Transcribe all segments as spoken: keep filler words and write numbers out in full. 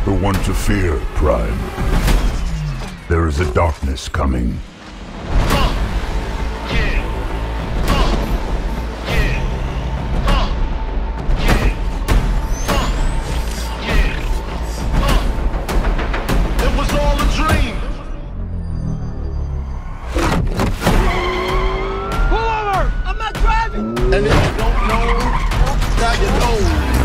the one to fear, Prime. There is a darkness coming. And if you don't know, now you know.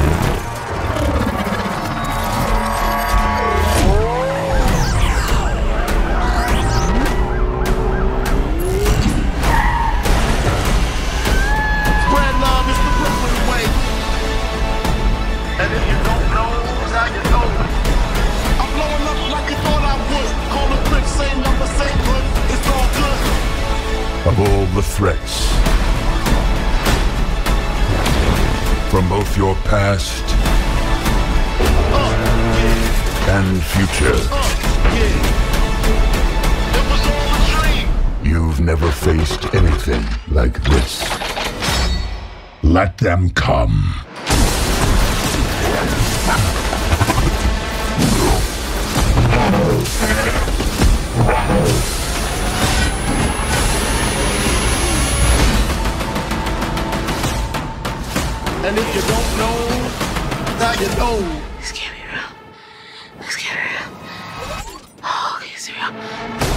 Spread love is the Brooklyn way. And if you don't know, now you know. I'm blowing up like you thought I would. Call the quick, same number, same good. It's all good. Of all the threats, from both your past Uh, yeah. and future, Uh, yeah. It was all a dream. you've never faced anything like this. Let them come. And if you don't know, now you know. This can't be real. This can't be real. Oh, okay, it's real.